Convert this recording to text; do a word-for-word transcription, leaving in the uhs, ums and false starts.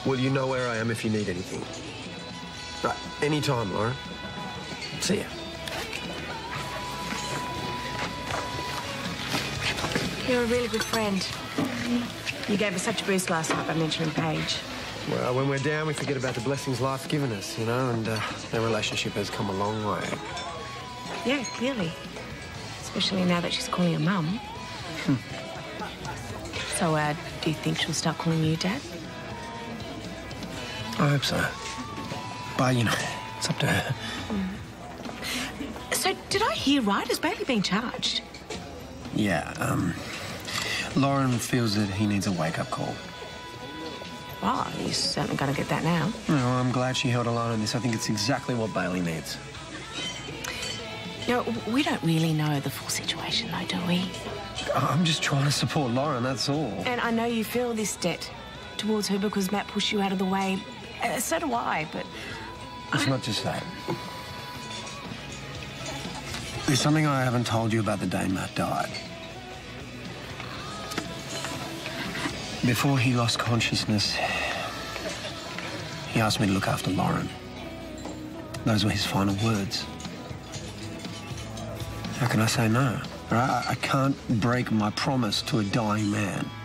Well, you know where I am if you need anything. Right, anytime, Lauren. See ya. You're a really good friend. You gave us such a boost last night by mentioning Paige. Well, when we're down, we forget about the blessings life's given us, you know, and uh, their relationship has come a long way. Yeah, clearly. Especially now that she's calling her mum. Hmm. So, uh, do you think she'll start calling you Dad? I hope so. But, you know, it's up to her. Mm. So, did I hear right? Has Bailey been charged? Yeah, um... Lauren feels that he needs a wake-up call. Well, he's certainly going to get that now. Well, I'm glad she held a line on this. I think it's exactly what Bailey needs. No, we don't really know the full situation, though, do we? I'm just trying to support Lauren, that's all. And I know you feel this debt towards her because Matt pushed you out of the way. Uh, so do I, but... It's not just that. There's something I haven't told you about the day Matt died. Before he lost consciousness, he asked me to look after Lauren. Those were his final words. How can I say no? Right? I can't break my promise to a dying man.